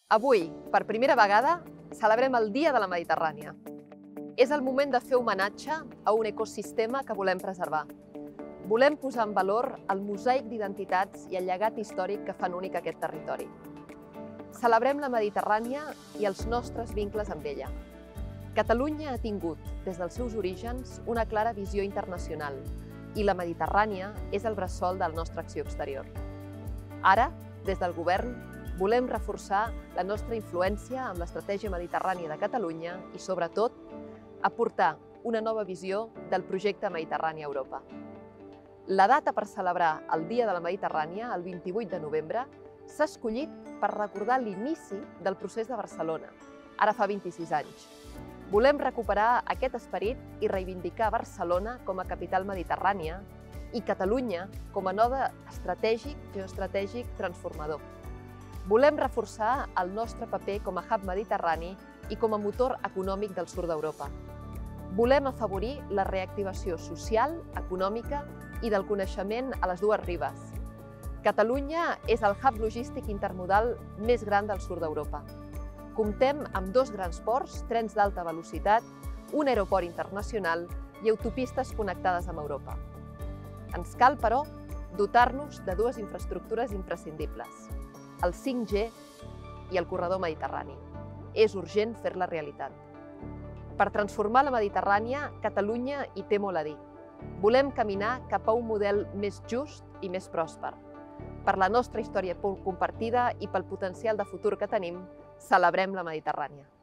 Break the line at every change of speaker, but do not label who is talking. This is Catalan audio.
Avui, per primera vegada, celebrem el Dia de la Mediterrània. És el moment de fer homenatge a un ecosistema que volem preservar. Volem posar en valor el mosaic d'identitats i el llegat històric que fan únic aquest territori. Celebrem la Mediterrània i els nostres vincles amb ella. Catalunya ha tingut, des dels seus orígens, una clara visió internacional i la Mediterrània és el bressol de la nostra acció exterior. Ara, des del Govern, volem reforçar la nostra influència amb l'estratègia mediterrània de Catalunya i, sobretot, aportar una nova visió del projecte Mediterrània a Europa. La data per celebrar el Dia de la Mediterrània, el 28 de novembre, s'ha escollit per recordar l'inici del procés de Barcelona, ara fa 26 anys. Volem recuperar aquest esperit i reivindicar Barcelona com a capital mediterrània i Catalunya com a node geoestratègic transformador. Volem reforçar el nostre paper com a hub mediterrani i com a motor econòmic del sud d'Europa. Volem afavorir la reactivació social, econòmica i del coneixement a les dues ribes. Catalunya és el hub logístic intermodal més gran del sud d'Europa. Comptem amb dos grans ports, trens d'alta velocitat, un aeroport internacional i autopistes connectades amb Europa. Ens cal, però, dotar-nos de dues infraestructures imprescindibles, el 5G i el corredor mediterrani. És urgent fer-la realitat. Per transformar la Mediterrània, Catalunya hi té molt a dir. Volem caminar cap a un model més just i més pròsper. Per la nostra història compartida i pel potencial de futur que tenim, celebrem la Mediterrània.